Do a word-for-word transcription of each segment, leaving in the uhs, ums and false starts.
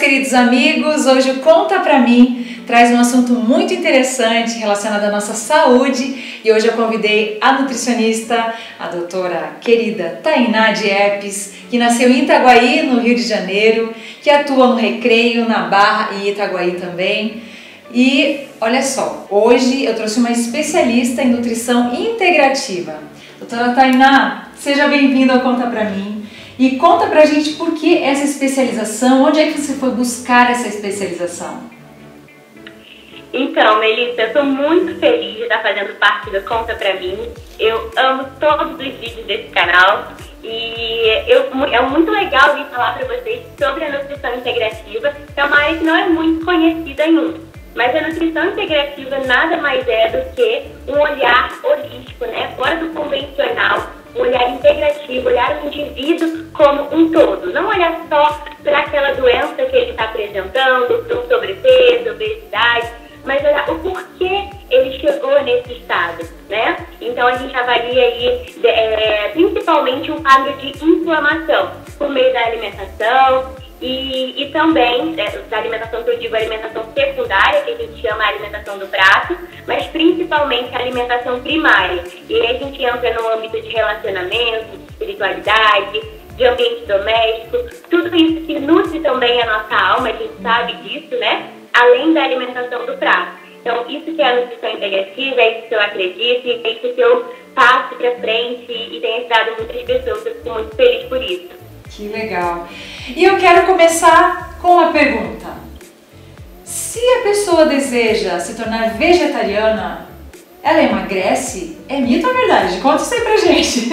queridos amigos, hoje o Conta Pra Mim traz um assunto muito interessante relacionado à nossa saúde e hoje eu convidei a nutricionista, a doutora querida Tainá Diepes, que nasceu em Itaguaí, no Rio de Janeiro, que atua no Recreio, na Barra e Itaguaí também. E olha só, hoje eu trouxe uma especialista em nutrição integrativa. Doutora Tainá, seja bem-vinda ao Conta Pra Mim. E conta pra gente por que essa especialização, onde é que você foi buscar essa especialização? Então, Melissa, eu estou muito feliz de estar fazendo parte do Conta Pra Mim. Eu amo todos os vídeos desse canal e eu, é muito legal vir falar para vocês sobre a nutrição integrativa, que é uma área que não é muito conhecida ainda. Mas a nutrição integrativa nada mais é do que um olhar holístico, né? Fora do convencional, um olhar integrativo, olhar o indivíduo como um todo. Não olhar só para aquela doença que ele está apresentando, para o sobrepeso, obesidade, mas olhar o porquê ele chegou nesse estado, né? Então a gente avalia aí é, principalmente um quadro de inflamação por meio da alimentação, E, e também, da alimentação que eu digo, a alimentação secundária, que a gente chama a alimentação do prato, mas principalmente a alimentação primária. E aí a gente entra no âmbito de relacionamento, de espiritualidade, de ambiente doméstico, tudo isso que nutre também a nossa alma, a gente sabe disso, né? Além da alimentação do prato. Então, isso que é a nutrição integrativa, é isso que eu acredito, e é isso que eu passo para frente e tenho ajudado muitas pessoas, eu fico muito feliz por isso. Que legal! E eu quero começar com uma pergunta. Se a pessoa deseja se tornar vegetariana, ela emagrece? É mito ou verdade? Conta isso aí pra gente.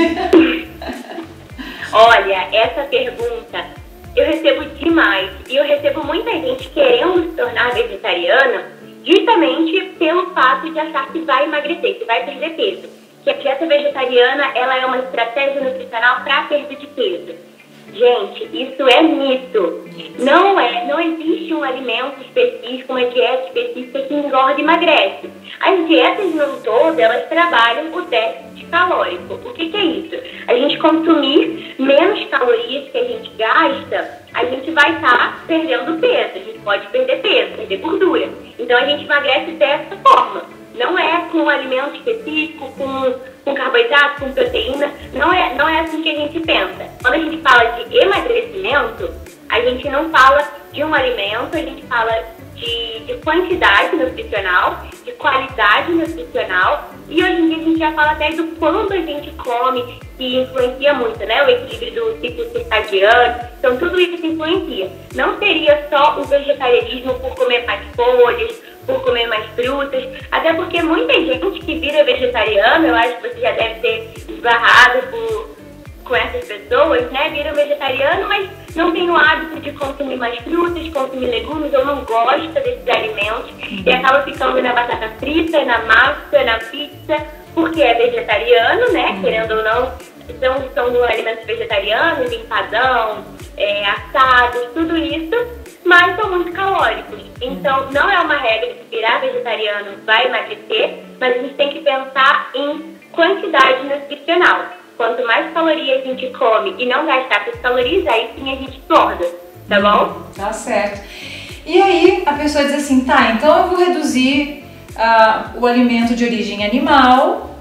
Olha, essa pergunta eu recebo demais. E eu recebo muita gente querendo se tornar vegetariana justamente pelo fato de achar que vai emagrecer, que vai perder peso. Que a dieta vegetariana ela é uma estratégia nutricional para perda de peso. Gente, isso é mito. Não é, não existe um alimento específico, uma dieta específica que engorda e emagrece. As dietas no todo, elas trabalham o déficit calórico. O que, que é isso? A gente consumir menos calorias que a gente gasta, a gente vai estar perdendo peso. A gente pode perder peso, perder gordura. Então a gente emagrece dessa forma. Não é com um alimento específico, com, com carboidrato, com proteína. Não é, não é assim que a gente pensa. Quando a gente fala de emagrecimento, a gente não fala de um alimento, a gente fala de, de quantidade nutricional, de qualidade nutricional. E hoje em dia a gente já fala até do quando a gente come, que influencia muito, né? O equilíbrio do ciclo circadiano. Então tudo isso influencia. Não seria só o vegetarianismo por comer mais folhas, por comer mais frutas, até porque muita gente que vira vegetariana, eu acho que você já deve ter esbarrado por, com essas pessoas, né, vira vegetariano, mas não tem o hábito de consumir mais frutas, consumir legumes, ou não gosta desses alimentos, e acaba ficando na batata frita, na massa, na pizza, porque é vegetariano, né, querendo ou não, são, são alimentos vegetarianos, empadão, é, assados, tudo isso, mas são muito calóricos. Então, não é uma regra que virar vegetariano vai emagrecer, mas a gente tem que pensar em quantidade nutricional. Quanto mais calorias a gente come e não gastar essas calorias, aí sim a gente engorda, tá bom? Tá certo. E aí a pessoa diz assim, tá, então eu vou reduzir uh, o alimento de origem animal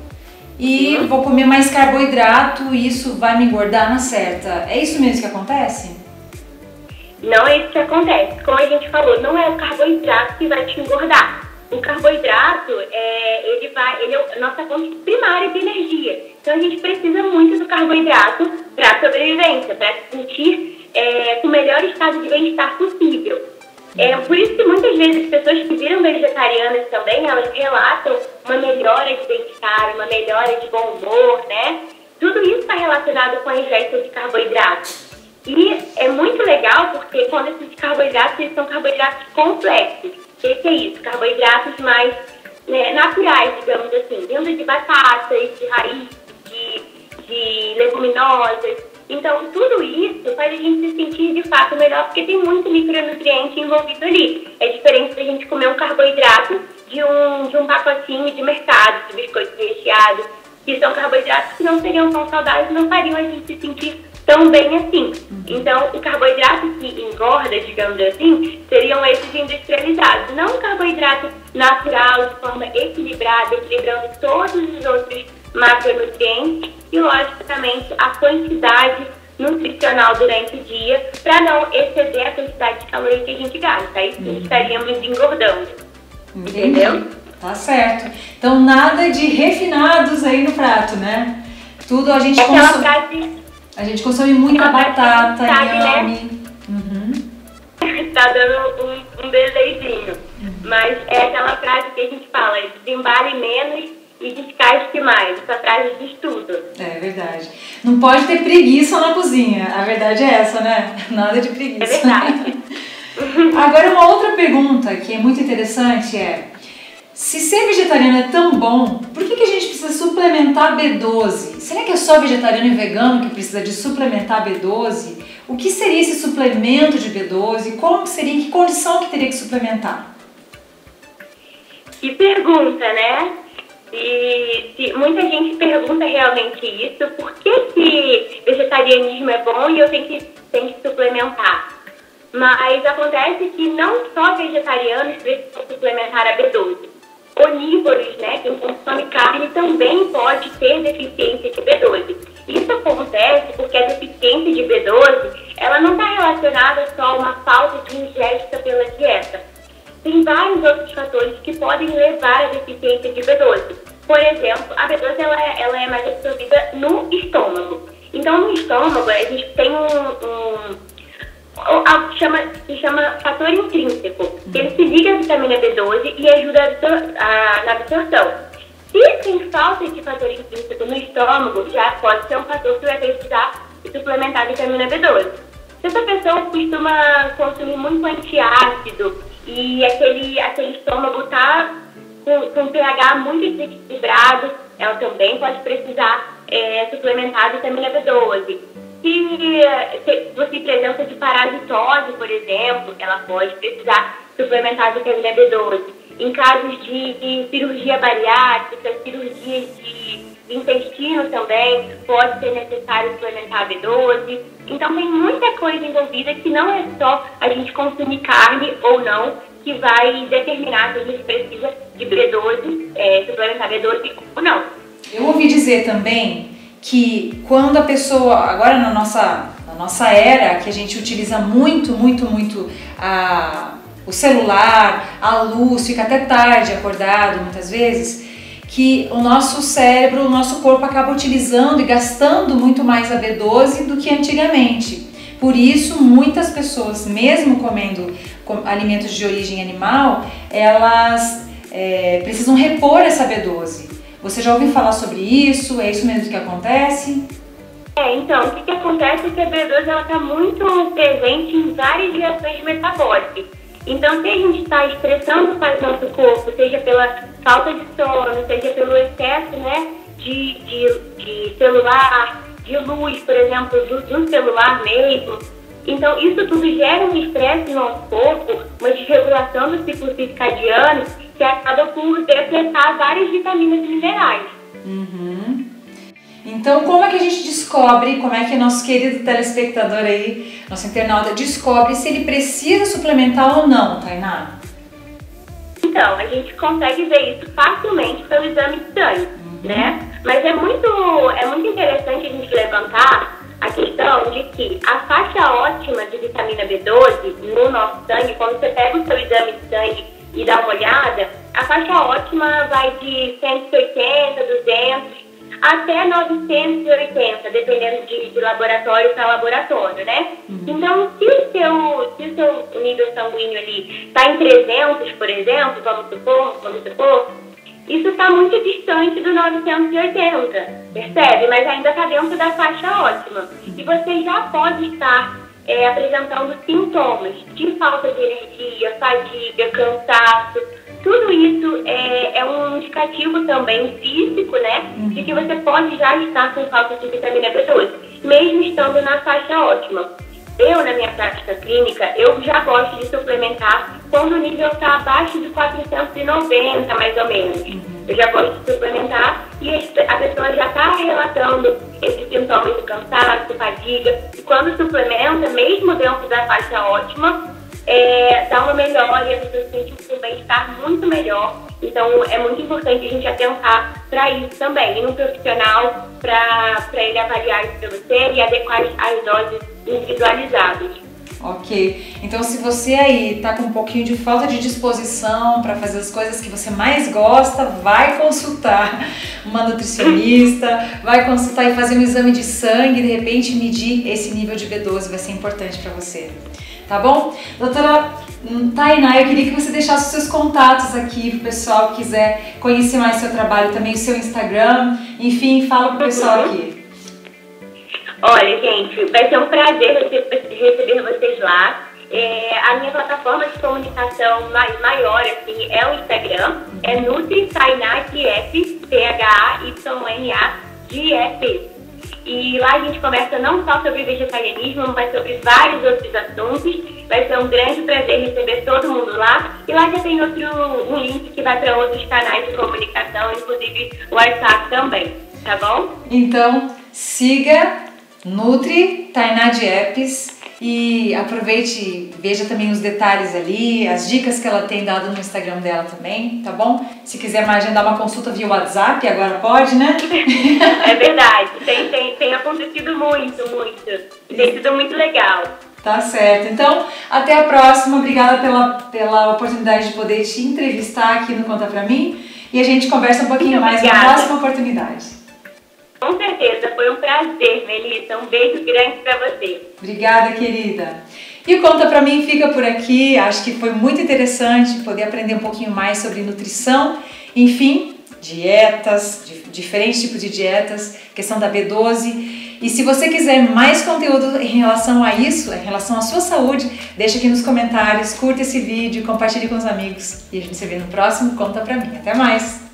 e uhum. vou comer mais carboidrato e isso vai me engordar na certa. É isso mesmo que acontece? Não é isso que acontece. Como a gente falou, não é o carboidrato que vai te engordar. O carboidrato, é, ele vai, ele é a nossa fonte primária de energia. Então a gente precisa muito do carboidrato para a sobrevivência, para se sentir é, com o melhor estado de bem-estar possível. É, por isso que muitas vezes as pessoas que viram vegetarianas também, elas relatam uma melhora de bem-estar, uma melhora de bom humor, né? Tudo isso está relacionado com a ingesta de carboidrato. E é muito legal porque quando esses carboidratos, eles são carboidratos complexos. O que é isso? Carboidratos mais né, naturais, digamos assim, vindo de batatas, de raiz, de, de leguminosas. Então, tudo isso faz a gente se sentir de fato melhor porque tem muito micronutriente envolvido ali. É diferente da gente comer um carboidrato de um, de um pacotinho de mercado, de biscoito recheado, que são carboidratos que não seriam tão saudáveis e não fariam a gente se sentir tão bem assim. Então, o carboidrato que engorda, digamos assim, seriam esses industrializados. Não o carboidrato natural, de forma equilibrada, equilibrando todos os outros macronutrientes e, logicamente, a quantidade nutricional durante o dia para não exceder a quantidade de calorias que a gente gasta. Aí sim, estaríamos engordando. Entendeu? Tá certo. Então, nada de refinados aí no prato, né? Tudo a gente Aquela consome. frase... A gente consome muita batata, sabe, inhame. né? Uhum. Tá dando um, um delayzinho. Uhum. Mas é aquela frase que a gente fala, desembale menos e descasque mais. Essa frase diz tudo. É verdade. Não pode ter preguiça na cozinha. A verdade é essa, né? Nada de preguiça. É verdade. Agora, uma outra pergunta que é muito interessante é: se ser vegetariano é tão bom, por que, que a gente precisa suplementar B doze? Será que é só vegetariano e vegano que precisa de suplementar B doze? O que seria esse suplemento de B doze? Como seria, em que condição que teria que suplementar? Que pergunta, né? E se muita gente pergunta realmente isso, por que que vegetarianismo é bom e eu tenho que, tenho que suplementar? Mas acontece que não só vegetarianos precisam suplementar a B doze. Onívoros, né, quem consome carne, também pode ter deficiência de B doze. Isso acontece porque a deficiência de B doze, ela não está relacionada só a uma falta de ingesta pela dieta. Tem vários outros fatores que podem levar à deficiência de B doze. Por exemplo, a B doze ela é, ela é mais absorvida no estômago. Então, no estômago, a gente tem um... um algo que chama, se chama fator intrínseco. Ele se liga à vitamina B doze e ajuda a absor a, na absorção. Se tem falta de fator intrínseco no estômago, já pode ser um fator que vai precisar suplementar a vitamina B doze. Se essa pessoa costuma consumir muito antiácido e aquele, aquele estômago está com, com pH muito desequilibrado, ela também pode precisar é, suplementar a vitamina B doze. Se, se você presença de parasitose, por exemplo, ela pode precisar suplementar a vitamina B doze. Em casos de, de cirurgia bariátrica, cirurgias de, de intestino também, pode ser necessário suplementar a B doze. Então tem muita coisa envolvida que não é só a gente consumir carne ou não que vai determinar se a gente precisa de B doze, é, suplementar B doze ou não. Eu ouvi dizer também que quando a pessoa, agora na nossa, na nossa era, que a gente utiliza muito, muito, muito a, o celular, a luz, fica até tarde acordado muitas vezes, que o nosso cérebro, o nosso corpo acaba utilizando e gastando muito mais a B doze do que antigamente. Por isso, muitas pessoas, mesmo comendo alimentos de origem animal, elas é, precisam repor essa B doze. Você já ouviu falar sobre isso? É isso mesmo que acontece? É, então, o que, que acontece é que a B doze está muito presente em várias reações metabólicas. Então, se a gente está estressando o nosso corpo, seja pela falta de sono, seja pelo excesso, né, de, de, de celular, de luz, por exemplo, do, do celular mesmo, então isso tudo gera um estresse no nosso corpo, uma desregulação do ciclo circadiano, que acaba por depletar várias vitaminas e minerais. Uhum. Então, como é que a gente descobre, como é que nosso querido telespectador aí, nosso internauta, descobre se ele precisa suplementar ou não, Tainá? Então, a gente consegue ver isso facilmente pelo exame de sangue, uhum. né? Mas é muito, é muito interessante a gente levantar a questão de que a faixa ótima de vitamina B doze no nosso sangue, quando você pega o seu exame de sangue e dá uma olhada, a faixa ótima vai de cento e oitenta, duzentos até novecentos e oitenta, dependendo de, de laboratório para laboratório, né? Uhum. Então, se o, seu, se o seu nível sanguíneo ali está em trezentos, por exemplo, vamos supor, vamos supor, isso está muito distante do novecentos e oitenta, percebe? Mas ainda está dentro da faixa ótima. E você já pode estar é, apresentando sintomas de falta de energia, fadiga, cansaço. Tudo isso é, é um indicativo também físico, né, de que você pode já estar com falta de vitamina B doze, mesmo estando na faixa ótima. Eu, na minha prática clínica, eu já gosto de suplementar quando o nível está abaixo de quatrocentos e noventa, mais ou menos. Uhum. eu já gosto de suplementar e a pessoa já está relatando esses sintomas de cansaço, fadiga. E quando suplementa, mesmo dentro da faixa ótima, é, dá uma melhora e a pessoa se sente um bem-estar muito melhor. Então, é muito importante a gente atentar para isso também. Ir num profissional para ele avaliar isso para você e adequar as doses individualizadas. Ok, então se você aí tá com um pouquinho de falta de disposição para fazer as coisas que você mais gosta, vai consultar uma nutricionista, vai consultar e fazer um exame de sangue, de repente medir esse nível de B doze, vai ser importante para você, tá bom? Doutora Tainá, eu queria que você deixasse os seus contatos aqui pro pessoal que quiser conhecer mais seu trabalho, também o seu Instagram, enfim, fala pro pessoal aqui. Olha, gente, vai ser um prazer receber vocês lá. É, a minha plataforma de comunicação mais, maior assim, é o Instagram, é Nutri Tainá G F, T H A Y N A G F. E lá a gente conversa não só sobre vegetarianismo, mas sobre vários outros assuntos. Vai ser um grande prazer receber todo mundo lá. E lá já tem outro, um link que vai para outros canais de comunicação, inclusive o WhatsApp também, tá bom? Então, siga Nutri Tainá Diepes e aproveite e veja também os detalhes ali, as dicas que ela tem dado no Instagram dela também, tá bom? Se quiser mais agendar uma consulta via WhatsApp, agora pode, né? É verdade, tem, tem, tem acontecido muito, muito. Tem sido muito legal. Tá certo. Então, até a próxima. Obrigada pela, pela oportunidade de poder te entrevistar aqui no Conta Pra Mim e a gente conversa um pouquinho mais na próxima oportunidade. Com certeza, foi um prazer, Melissa. Um beijo grande pra você. Obrigada, querida. E o Conta Pra Mim fica por aqui. Acho que foi muito interessante poder aprender um pouquinho mais sobre nutrição, enfim, dietas, diferentes tipos de dietas, questão da B doze. E se você quiser mais conteúdo em relação a isso, em relação à sua saúde, deixa aqui nos comentários, curta esse vídeo, compartilhe com os amigos. E a gente se vê no próximo Conta Pra Mim. Até mais!